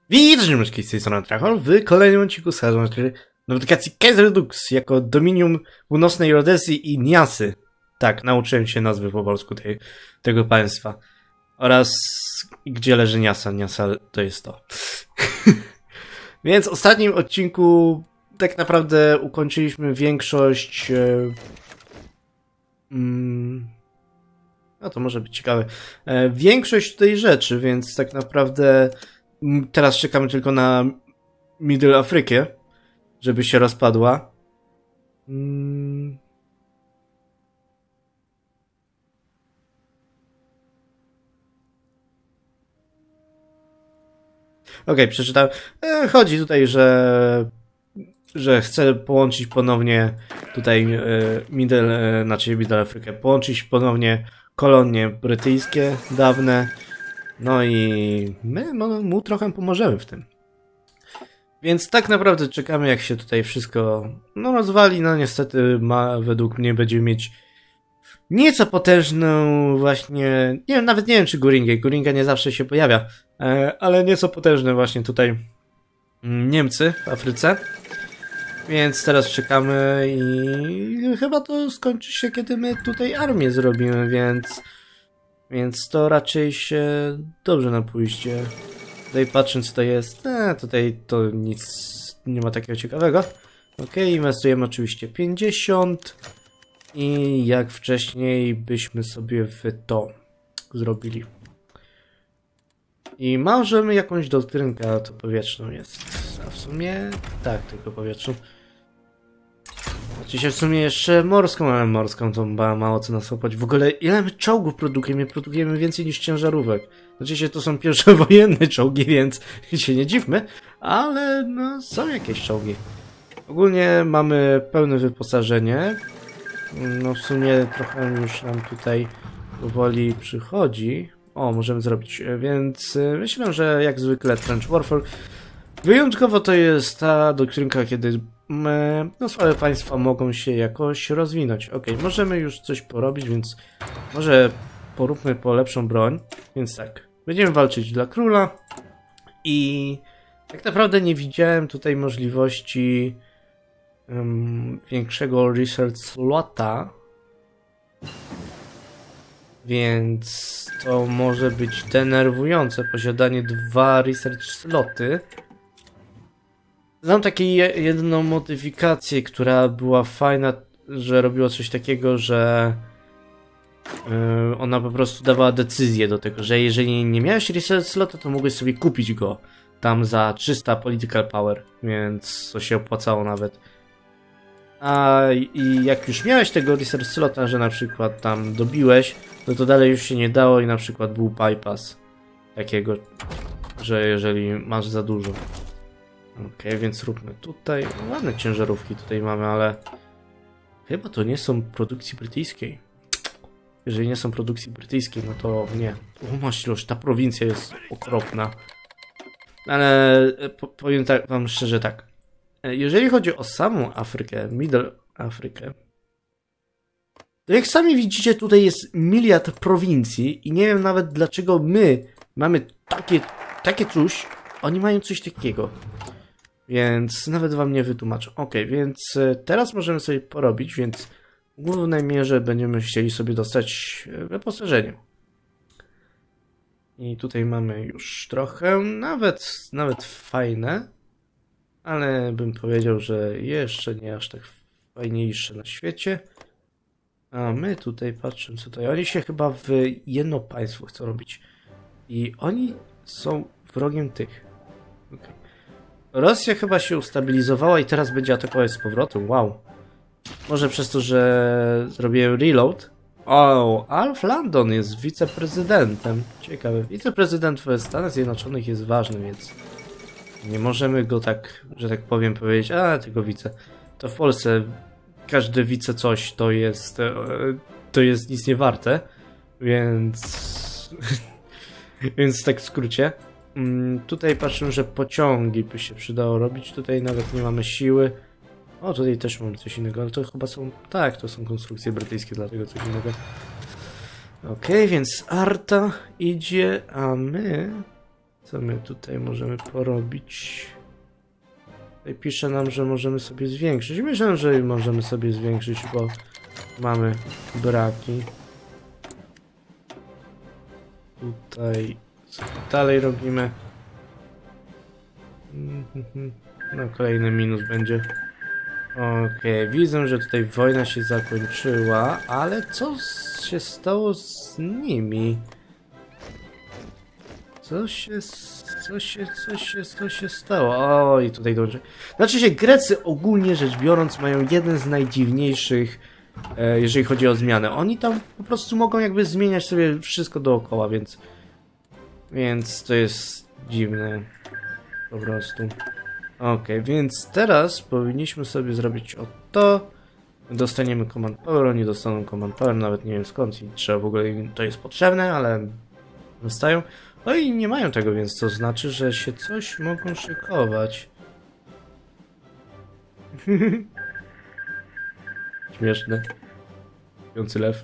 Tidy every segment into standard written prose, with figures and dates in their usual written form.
Witajcie myszki z tej strony Trachol w kolejnym odcinku z notyfikacji Kaiser Redux jako Dominium Północnej Rhodesji i Niasy. Tak, nauczyłem się nazwy po polsku tego państwa. Oraz gdzie leży Niasa. Niasa to jest to. Więc w ostatnim odcinku tak naprawdę ukończyliśmy większość... No to może być ciekawe. Większość tej rzeczy, więc tak naprawdę teraz czekamy tylko na Middle Afrykę, żeby się rozpadła. Okej, przeczytałem. Chodzi tutaj, że chcę połączyć ponownie tutaj Middle Afrykę, połączyć ponownie kolonie brytyjskie dawne, no i my mu trochę pomożemy w tym. Więc tak naprawdę czekamy, jak się tutaj wszystko rozwali. No niestety według mnie będziemy mieć nieco potężną właśnie, nie wiem, nawet nie wiem czy Goringa nie zawsze się pojawia, ale nieco potężne właśnie tutaj Niemcy w Afryce. Więc teraz czekamy i chyba to skończy się, kiedy my tutaj armię zrobimy, więc to raczej się dobrze na pójście. Tutaj patrząc co to jest, tutaj to nic nie ma takiego ciekawego. Okej, inwestujemy oczywiście 50 i jak wcześniej byśmy sobie w to zrobili. I możemy jakąś doktrynkę, ale to powietrzną jest, a w sumie tak, tylko powietrzną. Oczywiście w sumie jeszcze morską, ale morską to mało co nas łapać. W ogóle ile my czołgów produkujemy? Produkujemy więcej niż ciężarówek. Oczywiście to są pierwszowojenne czołgi, więc się nie dziwmy, ale no są jakieś czołgi. Ogólnie mamy pełne wyposażenie. No w sumie trochę już nam tutaj powoli przychodzi. O, możemy zrobić, więc myślę, że jak zwykle Trench Warfare. Wyjątkowo to jest ta doktrynka, kiedy słabe państwa mogą się jakoś rozwinąć. Ok, możemy już coś porobić, więc może poróbmy po lepszą broń. Więc tak, będziemy walczyć dla króla i tak naprawdę nie widziałem tutaj możliwości większego research slota. Więc to może być denerwujące, posiadanie 2 research sloty. Znam taką jedną modyfikację, która była fajna, że robiła coś takiego, że ona po prostu dawała decyzję do tego, że jeżeli nie miałeś research slota, to mogłeś sobie kupić go tam za 300 political power, więc to się opłacało nawet. I jak już miałeś tego research slota, że na przykład tam dobiłeś, no to dalej już się nie dało i na przykład był bypass takiego, że jeżeli masz za dużo. Okej, więc róbmy tutaj. Ładne ciężarówki tutaj mamy, ale chyba to nie są produkcji brytyjskiej. Jeżeli nie są produkcji brytyjskiej, no to nie. Maścilość, ta prowincja jest okropna. Ale powiem tak, wam szczerze tak. Jeżeli chodzi o samą Afrykę, Middle Afrykę, to jak sami widzicie, tutaj jest miliard prowincji i nie wiem nawet dlaczego my mamy takie coś, oni mają coś takiego. Więc nawet wam nie wytłumaczę. Ok, więc teraz możemy sobie porobić, więc w głównej mierze będziemy chcieli sobie dostać wyposażenie. I tutaj mamy już trochę, nawet fajne, ale bym powiedział, że jeszcze nie aż tak fajniejsze na świecie. A my tutaj patrzymy co tutaj. Oni się chyba w jedno państwo chcą robić. I oni są wrogiem tych. Okay. Rosja chyba się ustabilizowała i teraz będzie atakować z powrotem. Wow. Może przez to, że zrobiłem reload. O, Alf Landon jest wiceprezydentem. Ciekawe. Wiceprezydent w Stanach Zjednoczonych jest ważny, więc nie możemy go tak, że tak powiem, powiedzieć, tego wice. To w Polsce każdy wice coś to jest nic nie warte, więc więc tak w skrócie. Tutaj patrzę, że pociągi by się przydało robić, tutaj nawet nie mamy siły. O, tutaj też mamy coś innego, ale to chyba są, tak, to są konstrukcje brytyjskie, dlatego coś innego. Okej, więc Arta idzie, a my Co my tutaj możemy porobić? Tutaj pisze nam, że możemy sobie zwiększyć. Myślę, że możemy sobie zwiększyć, bo mamy braki. Tutaj co dalej robimy? No kolejny minus będzie. Okej, widzę, że tutaj wojna się zakończyła, ale co się stało z nimi? Co się stało? O, i tutaj dobrze. Znaczy się, Grecy ogólnie rzecz biorąc mają jeden z najdziwniejszych, jeżeli chodzi o zmianę. Oni tam po prostu mogą jakby zmieniać sobie wszystko dookoła, więc to jest dziwne. Po prostu. Okej, więc teraz powinniśmy sobie zrobić o to. Dostaniemy Command Power, oni dostaną Command Power, nawet nie wiem skąd i trzeba w ogóle im to jest potrzebne, ale dostają. No i nie mają tego, więc to znaczy, że się coś mogą szykować. Śmieszne. Śpiący lew.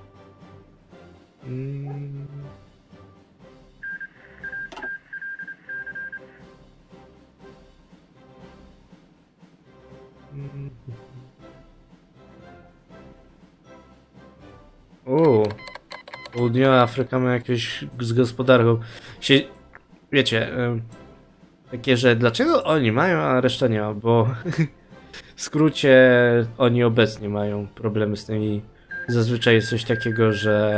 O, Południowa Afryka ma jakieś z gospodarką. Wiecie, takie, że dlaczego oni mają, a reszta nie ma, bo w skrócie oni obecnie mają problemy z tymi. Zazwyczaj jest coś takiego,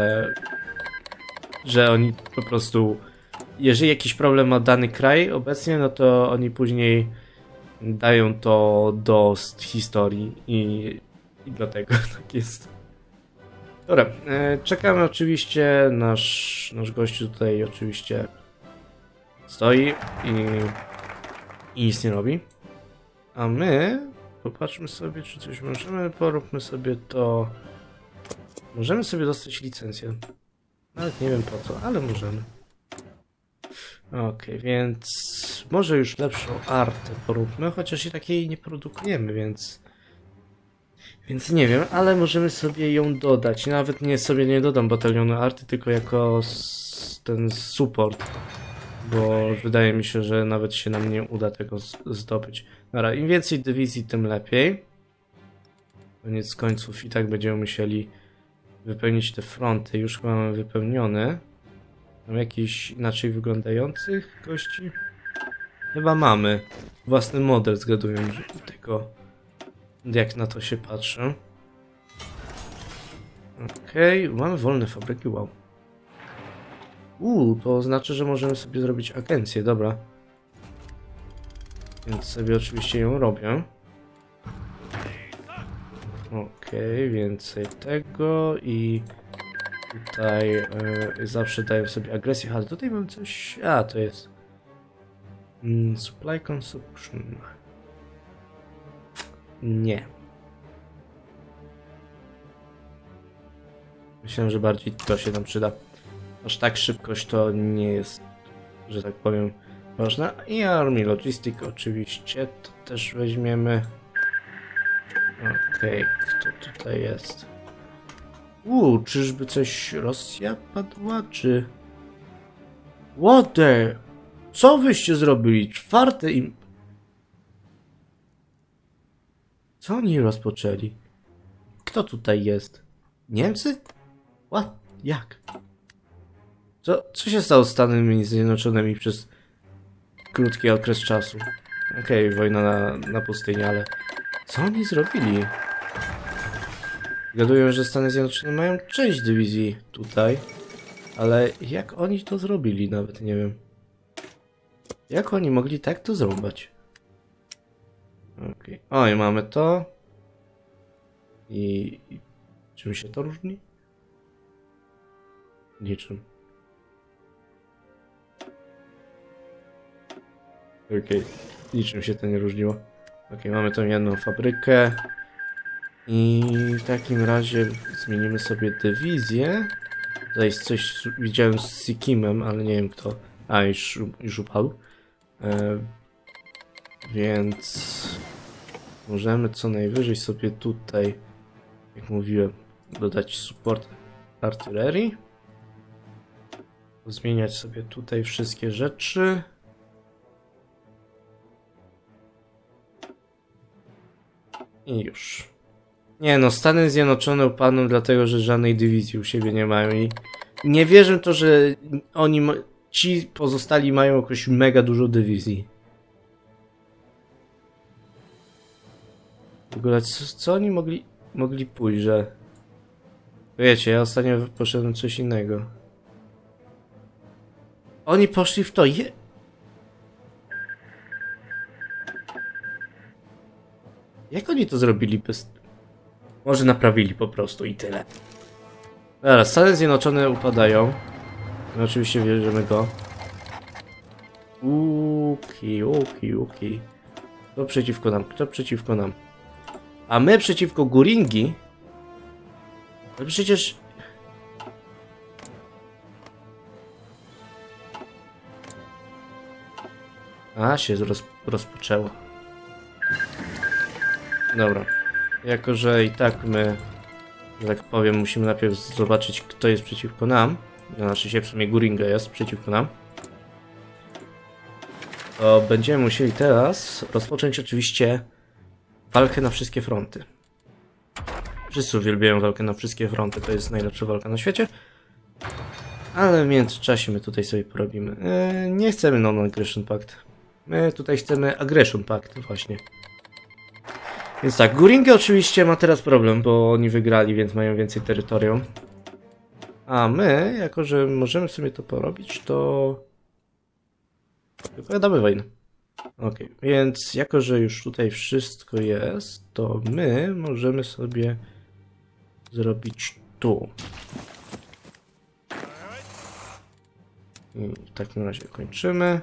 że oni po prostu, jeżeli jakiś problem ma dany kraj obecnie, no to oni później dają to do historii i dlatego tak jest. Dobra, czekamy oczywiście, nasz gościu tutaj oczywiście stoi i nic nie robi. A my popatrzmy sobie, czy coś możemy, poróbmy sobie to. Możemy sobie dostać licencję. Nawet nie wiem po co, ale możemy. Okej, więc może już lepszą artę poróbmy, chociaż i takiej nie produkujemy, więc nie wiem, ale możemy sobie ją dodać. Nawet sobie nie dodam batalionu arty, tylko jako ten support. Bo wydaje mi się, że nawet się nam nie uda tego zdobyć. Dobra, im więcej dywizji, tym lepiej. Koniec końców i tak będziemy musieli wypełnić te fronty. Już chyba mamy wypełnione. Mam jakiś inaczej wyglądających gości? Chyba mamy. Własny model zgaduję tego. Jak na to się patrzę. Okej, mamy wolne fabryki, wow. To znaczy, że możemy sobie zrobić agencję, dobra. Więc sobie oczywiście ją robię. Okej, więcej tego i tutaj zawsze daję sobie agresję, ale tutaj mam coś... A, to jest... supply consumption. Nie. Myślę, że bardziej to się nam przyda. Aż tak szybkość to nie jest, że tak powiem, ważna. I Army Logistic oczywiście, to też weźmiemy. Okej, kto tutaj jest? Czyżby coś Rosja padła, czy... What the... Co wyście zrobili? Czwarte im... Co oni rozpoczęli? Kto tutaj jest? Niemcy? What? Jak? Co się stało z Stanami Zjednoczonymi przez krótki okres czasu? Okej, wojna na pustyni, ale... Co oni zrobili? Gadują, że Stany Zjednoczone mają część dywizji tutaj. Ale jak oni to zrobili? Nawet nie wiem. Jak oni mogli tak to zrobić? Okej. Oj, mamy to. I czym się to różni? Niczym. Okej. Niczym się to nie różniło. Okej, mamy tą jedną fabrykę. I w takim razie zmienimy sobie dywizję. Tutaj coś widziałem z Sikimem, ale nie wiem kto. A, już upadł. Więc możemy co najwyżej sobie tutaj, jak mówiłem, dodać support artylerii. Zmieniać sobie tutaj wszystkie rzeczy. I już. Nie no, Stany Zjednoczone upadną dlatego, że żadnej dywizji u siebie nie mają i nie wierzę w to, że oni, ci pozostali mają jakoś mega dużo dywizji. W ogóle co oni mogli pójść, że... Wiecie, ja ostatnio poszedłem coś innego. Oni poszli w to Jak oni to zrobili bez... Może naprawili po prostu i tyle. Dobra, Stany Zjednoczone upadają. My oczywiście wierzymy go. Łuki. Kto przeciwko nam? Kto przeciwko nam? A my przeciwko Guringi? No przecież... A, się rozpoczęło. Dobra. Jako, że i tak my, że tak powiem, musimy najpierw zobaczyć, kto jest przeciwko nam. Znaczy się w sumie Guringa jest przeciwko nam. To będziemy musieli teraz rozpocząć oczywiście walkę na wszystkie fronty. Wszyscy uwielbiają walkę na wszystkie fronty, to jest najlepsza walka na świecie. Ale w międzyczasie my tutaj sobie porobimy. Nie chcemy Non-Aggression Pact. My tutaj chcemy Aggression Pact właśnie. Więc tak, Guringa oczywiście ma teraz problem, bo oni wygrali, więc mają więcej terytorium. A my, jako że możemy sobie to porobić, to... wypowiadamy wojnę. Ok, więc jako, że już tutaj wszystko jest, to my możemy sobie zrobić tu. I w takim razie kończymy.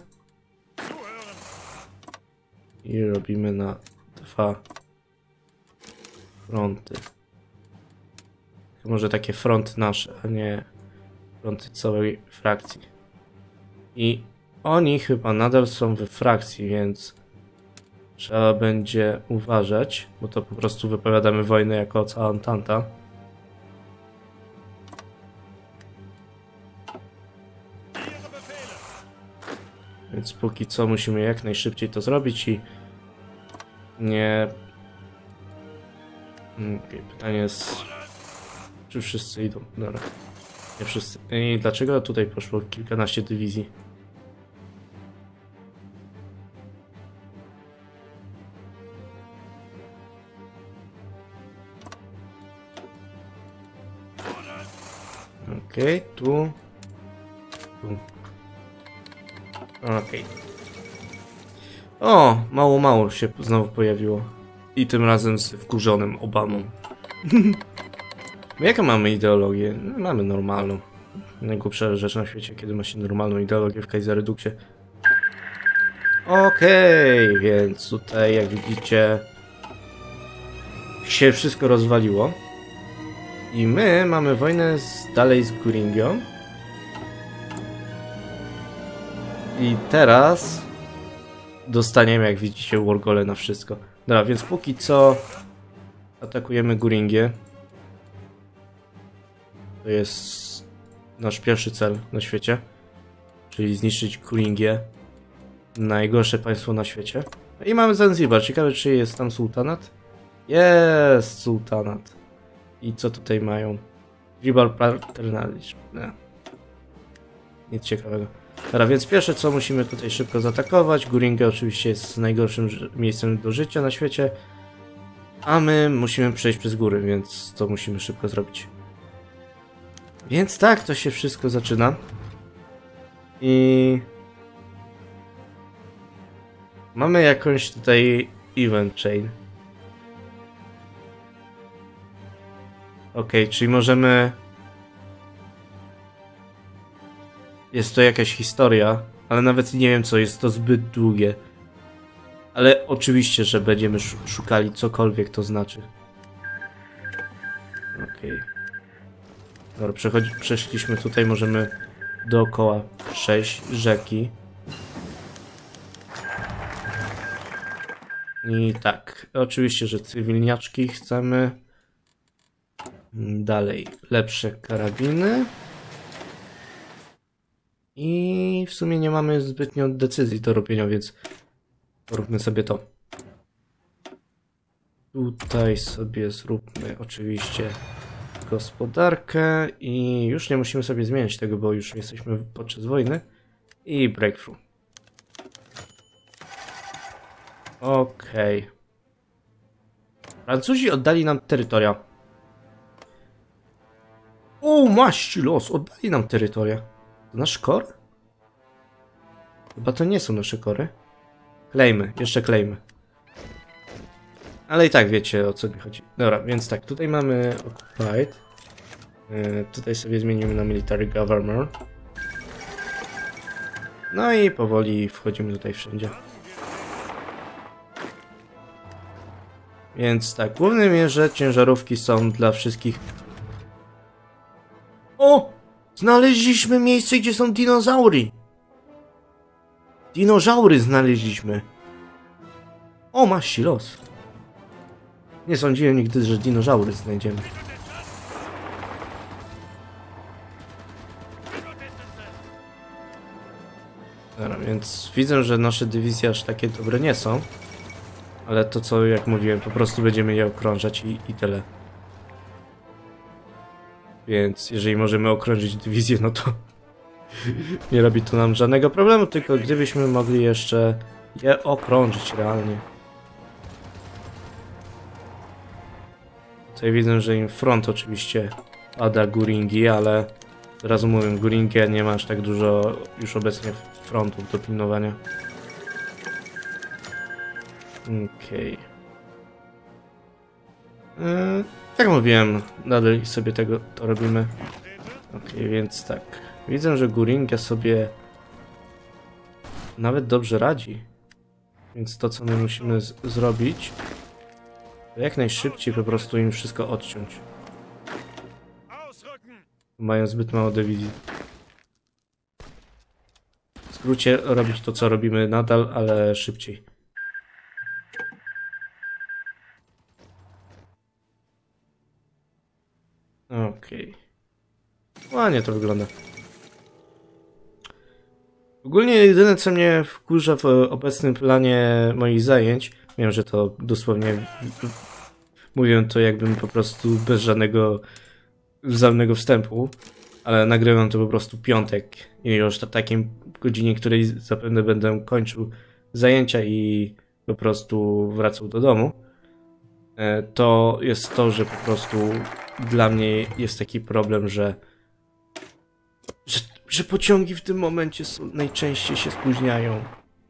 I robimy na 2 fronty. Może takie fronty nasze, a nie fronty całej frakcji. I oni chyba nadal są we frakcji, więc trzeba będzie uważać, bo to po prostu wypowiadamy wojnę jako cała Entanta. Więc póki co musimy jak najszybciej to zrobić i nie... Pytanie jest, czy wszyscy idą? Dobra. Nie wszyscy. I dlaczego tutaj poszło kilkanaście dywizji? Okej, tu. Okej. O, mało się znowu pojawiło. I tym razem z wkurzonym Obamą. Jaką mamy ideologię? Mamy normalną. Najgłupsza rzecz na świecie, kiedy ma się normalną ideologię w Kaiserreduxie. Okej, więc tutaj jak widzicie się wszystko rozwaliło. I my mamy wojnę dalej z Guringią. I teraz dostaniemy, jak widzicie, Wargole na wszystko. Dobra, więc póki co atakujemy Guringię. To jest nasz pierwszy cel na świecie. Czyli zniszczyć Guringię. Najgorsze państwo na świecie. I mamy Zanzibar. Ciekawe, czy jest tam sułtanat? Jest sułtanat. I co tutaj mają? Tribal paternalism. Nie. Nic ciekawego. Dobra, więc pierwsze co musimy tutaj szybko zaatakować. Guringa oczywiście jest najgorszym miejscem do życia na świecie. A my musimy przejść przez góry, więc to musimy szybko zrobić. Więc tak, to się wszystko zaczyna. I... mamy jakąś tutaj event chain. Ok, czyli możemy... jest to jakaś historia, ale nawet nie wiem co, jest to zbyt długie. Ale oczywiście, że będziemy szukali cokolwiek to znaczy. Okej. Dobra, przeszliśmy tutaj, możemy dookoła przejść rzeki. I tak, oczywiście, że cywilniaczki chcemy. Dalej, lepsze karabiny. I w sumie nie mamy zbytnio decyzji do robienia, więc róbmy sobie to. Tutaj sobie zróbmy oczywiście gospodarkę i już nie musimy sobie zmieniać tego, bo już jesteśmy podczas wojny. I breakthrough. Okej. Francuzi oddali nam terytoria. O, maści los, oddali nam terytoria. To nasz kor? Chyba to nie są nasze kory. Klejmy, jeszcze klejmy. Ale i tak wiecie, o co mi chodzi. Dobra, więc tak, tutaj mamy Occupied. Tutaj sobie zmienimy na Military Governor. No i powoli wchodzimy tutaj wszędzie. Więc tak, w głównej mierze ciężarówki są dla wszystkich. O! Znaleźliśmy miejsce, gdzie są dinozaury! Dinozaury znaleźliśmy. O, maści los. Nie sądziłem nigdy, że dinozaury znajdziemy. Dobra, więc widzę, że nasze dywizje aż takie dobre nie są. Ale to co, jak mówiłem, po prostu będziemy je okrążać i tyle. Więc jeżeli możemy okrążyć dywizję, no to nie robi to nam żadnego problemu, tylko gdybyśmy mogli jeszcze je okrążyć realnie. Tutaj widzę, że im front oczywiście pada Guringi, ale od razu mówię, Guringia nie ma aż tak dużo już obecnie frontów do pilnowania. Okej. Jak mówiłem, nadal sobie to robimy. Okej, więc tak. Widzę, że Guringia sobie nawet dobrze radzi. Więc to, co my musimy zrobić, to jak najszybciej po prostu im wszystko odciąć. Mają zbyt mało dywizji. W skrócie robić to, co robimy nadal, ale szybciej. Okej. Ładnie to wygląda. Ogólnie jedyne, co mnie wkurza w obecnym planie moich zajęć, wiem, że to dosłownie mówię to jakbym po prostu bez żadnego wzajemnego wstępu, ale nagrywam to po prostu piątek i już na takiej godzinie, której zapewne będę kończył zajęcia i po prostu wracał do domu. To jest to, że po prostu dla mnie jest taki problem, że pociągi w tym momencie najczęściej się spóźniają.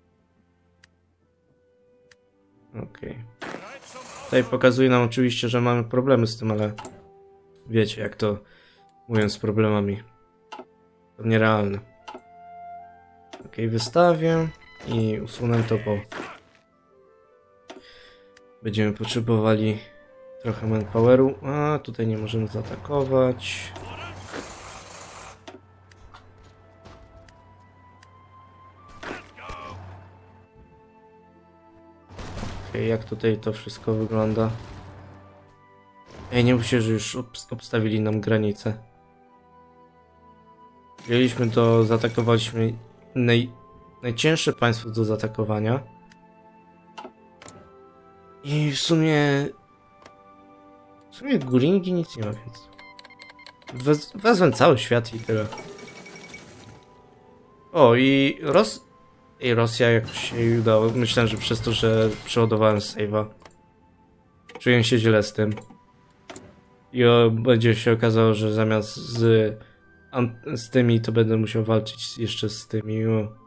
Okej. Tutaj pokazuje nam oczywiście, że mamy problemy z tym, ale wiecie jak to mówiąc z problemami. To nierealne. Okej, wystawię i usunę to, bo będziemy potrzebowali trochę manpoweru. A tutaj nie możemy zaatakować. Okej, jak tutaj to wszystko wygląda? Ej, nie mów się, że już obstawili nam granicę. Wzięliśmy to, zaatakowaliśmy najcięższe państwo do zaatakowania. I w sumie Guringi nic nie ma, więc wezmę cały świat i tyle. O, i Rosja jakoś się jej udało. Myślałem, że przez to, że przeładowałem save'a. Czuję się źle z tym. I będzie się okazało, że zamiast z tymi, to będę musiał walczyć jeszcze z tymi.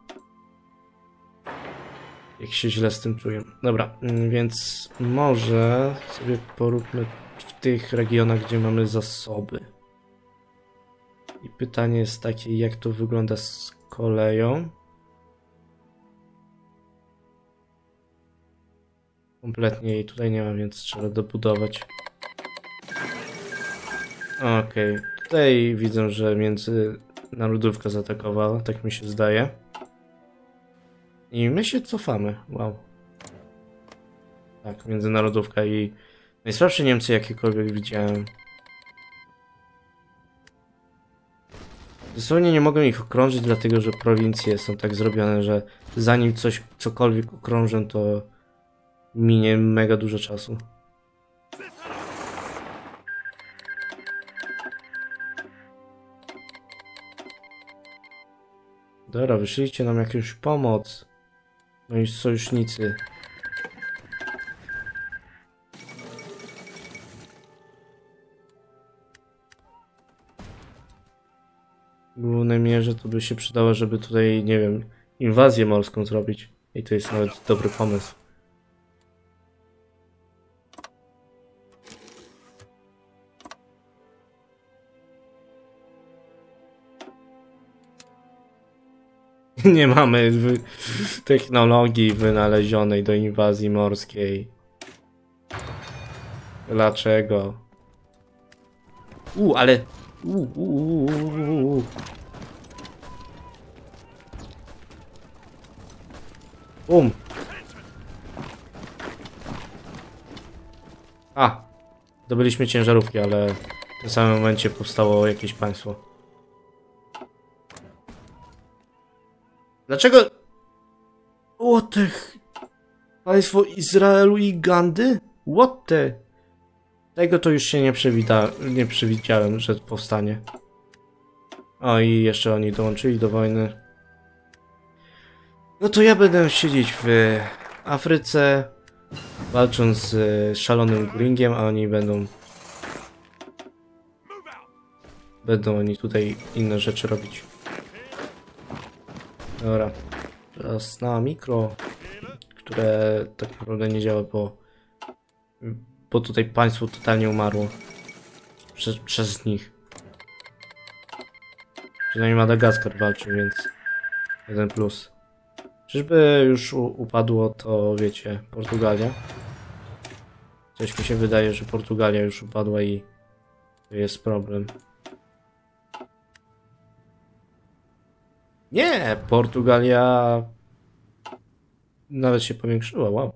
Jak się źle z tym czuję. Dobra, więc może sobie poróbmy w tych regionach, gdzie mamy zasoby. I pytanie jest takie, jak to wygląda z koleją. Kompletnie jej tutaj nie ma, więc trzeba dobudować. Okej, tutaj widzę, że międzynarodówka zaatakowała, tak mi się zdaje. I my się cofamy, wow. Tak, międzynarodówka i najsłabsze Niemcy jakiekolwiek widziałem. Dosłownie nie mogę ich okrążyć, dlatego że prowincje są tak zrobione, że zanim cokolwiek okrążę, to minie mega dużo czasu. Dobra, wyszliście nam jakąś pomoc. Moi sojusznicy. W głównej mierze to by się przydało, żeby tutaj, nie wiem, inwazję morską zrobić. I to jest nawet dobry pomysł. Nie mamy technologii wynalezionej do inwazji morskiej. Dlaczego? Ale... Zdobyliśmy ciężarówki, ale w tym samym momencie powstało jakieś państwo. Dlaczego? What the... Państwo Izraelu i Gandy? What the... Tego to już się nie przewidziałem, że powstanie. O, i jeszcze oni dołączyli do wojny. No to ja będę siedzieć w Afryce, walcząc z szalonym Guringiem, a oni będą oni tutaj inne rzeczy robić. Dobra. Teraz na mikro, które tak naprawdę nie działa, bo tutaj państwo totalnie umarło. Przez nich. Przynajmniej Madagaskar walczy, więc 1+. Czyżby już upadło to, wiecie, Portugalia? Coś mi się wydaje, że Portugalia już upadła i to jest problem. Nie, Portugalia nawet się powiększyła, wow.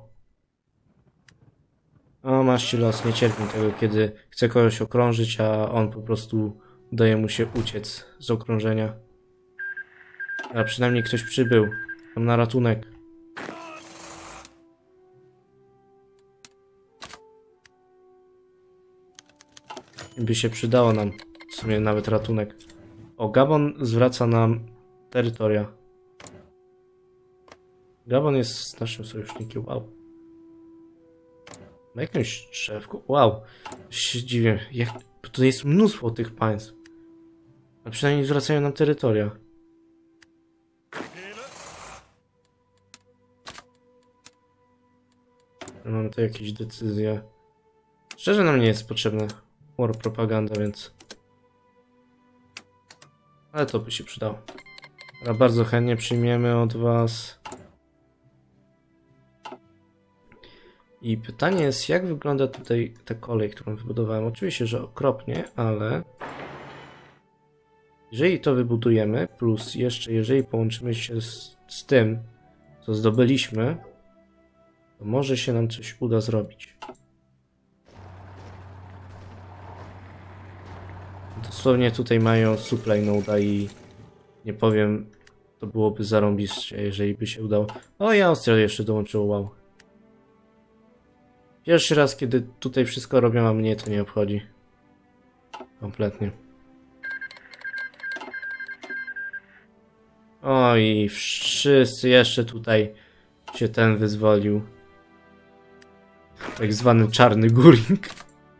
O, masz ci los, nie cierpi tego, kiedy chce kogoś okrążyć, a on po prostu daje mu się uciec z okrążenia. A przynajmniej ktoś przybył tam na ratunek. By się przydało nam w sumie nawet ratunek. O, Gabon zwraca nam terytoria. Gabon jest naszym sojusznikiem, wow. Ma jakąś drzewko? Wow, się dziwię, tutaj jest mnóstwo tych państw. A przynajmniej zwracają nam terytoria. Mamy tu jakieś decyzje. Szczerze nam nie jest potrzebna war propaganda, więc... Ale to by się przydało. Ale bardzo chętnie przyjmiemy od was. I pytanie jest, jak wygląda tutaj ta kolej, którą wybudowałem. Oczywiście, że okropnie, ale... Jeżeli to wybudujemy, plus jeszcze jeżeli połączymy się z tym, co zdobyliśmy, to może się nam coś uda zrobić. Dosłownie tutaj mają supply node'a i nie powiem, to byłoby zarąbiście, jeżeli by się udało. O, i Austria jeszcze dołączyło, wow. Pierwszy raz, kiedy tutaj wszystko robią, a mnie to nie obchodzi. Kompletnie. O, i wszyscy jeszcze tutaj się ten wyzwolił. Tak zwany czarny Guring.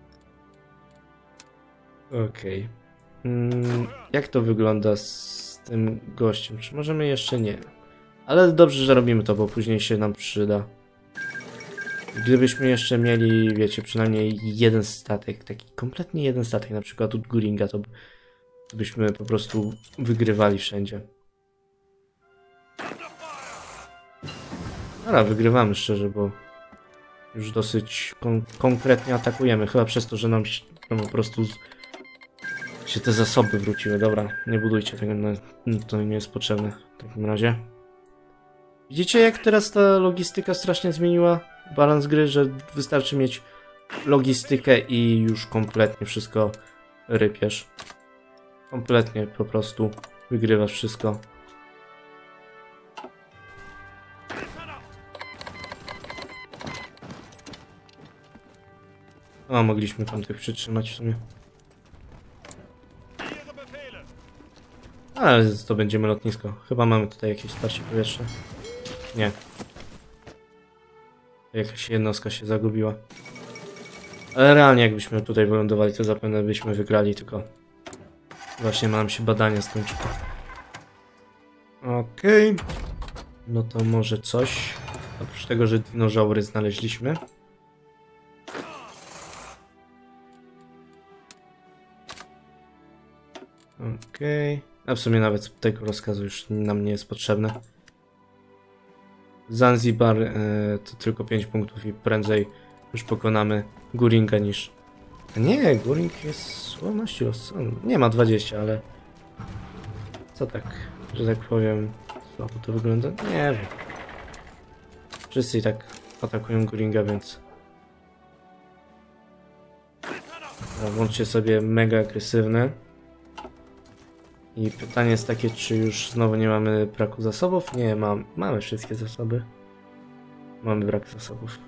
Okej. Jak to wygląda z tym gościem? Czy możemy jeszcze nie? Ale dobrze, że robimy to, bo później się nam przyda. Gdybyśmy jeszcze mieli, wiecie, przynajmniej jeden statek, taki kompletnie jeden statek, na przykład od Guringa, to byśmy po prostu wygrywali wszędzie. Dobra, wygrywamy szczerze, bo już dosyć konkretnie atakujemy. Chyba przez to, że nam po prostu się te zasoby wróciły. Dobra, nie budujcie tego, to nie jest potrzebne w takim razie. Widzicie, jak teraz ta logistyka strasznie zmieniła balans gry, że wystarczy mieć logistykę i już kompletnie wszystko rypiesz. kompletnie po prostu wygrywasz wszystko. O, mogliśmy tamtych przytrzymać w sumie. Ale to będziemy lotnisko. Chyba mamy tutaj jakieś wsparcie powietrzne. Nie. Jakaś jednostka się zagubiła. Ale realnie jakbyśmy tutaj wylądowali, to zapewne byśmy wygrali, tylko właśnie ma nam się badania skończyć. Okej. No to może coś. Oprócz tego, że dinozaury znaleźliśmy. Okej. A w sumie nawet tego rozkazu już nam nie jest potrzebne. Zanzibar to tylko 5 punktów i prędzej już pokonamy Guringa niż... A nie, Guring jest słowności rozsądny. Nie ma 20, ale... Co tak, że tak powiem, słabo to wygląda? Nie wiem. Wszyscy i tak atakują Guringa, więc... Włączcie sobie mega agresywny. I pytanie jest takie, czy już znowu nie mamy braku zasobów? Nie, mamy wszystkie zasoby. Mamy brak zasobów.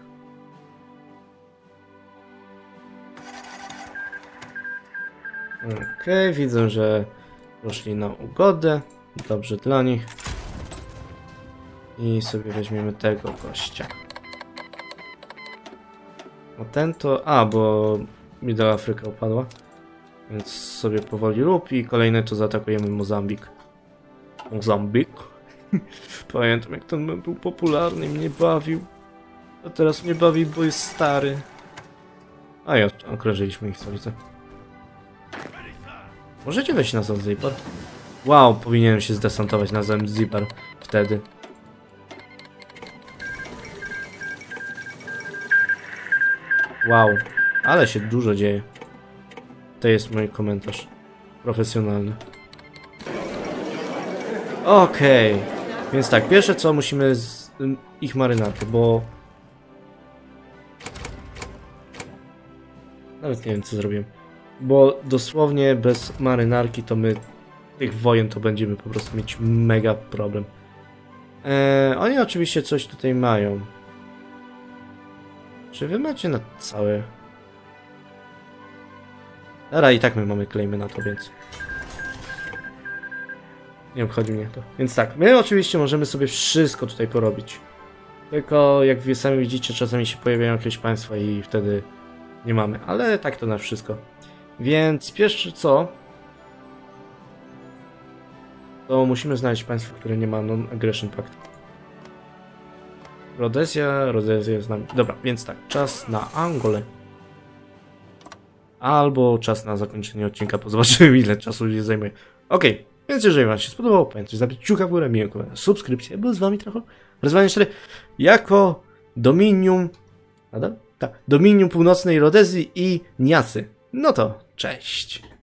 Okej, widzę, że poszli na ugodę. Dobrze dla nich. I sobie weźmiemy tego gościa. A ten to... A, bo Middle Afryka upadła. Więc sobie powoli rób i kolejne to zaatakujemy Mozambik. Mozambik? Pamiętam jak ten był popularny i mnie bawił. A teraz mnie bawi, bo jest stary. A ja okrążyliśmy ich stolicę. Możecie wejść na Zanzibar? Wow, powinienem się zdesantować na Zanzibar wtedy. Wow, ale się dużo dzieje. To jest mój komentarz profesjonalny. Okej. Więc tak, pierwsze co musimy z ich marynarkę, bo... Nawet nie wiem co zrobiłem. Bo dosłownie bez marynarki to my tych wojen to będziemy po prostu mieć mega problem. Oni oczywiście coś tutaj mają. Czy wy macie na całe... Dobra, i tak my mamy claimy na to, więc... Nie obchodzi mnie to. Więc tak, my oczywiście możemy sobie wszystko tutaj porobić. Tylko jak wy sami widzicie, czasami się pojawiają jakieś państwa i wtedy nie mamy. Ale tak to na wszystko. Więc pierwsze co... To musimy znaleźć państwo, które nie ma Non-Aggression Pact. Rhodesia jest z nami. Dobra, więc tak, czas na Angolę. Albo czas na zakończenie odcinka, bo zobaczymy ile czasu nie zajmuje. Okej, więc jeżeli wam się spodobało, pamiętajcie zabrać kciuka w górę, miłego subskrypcję, bo z wami trochę Rozwanie 4 jako Dominium, nadal? Tak, Dominium Północnej Rhodezji i Niasy. No to cześć.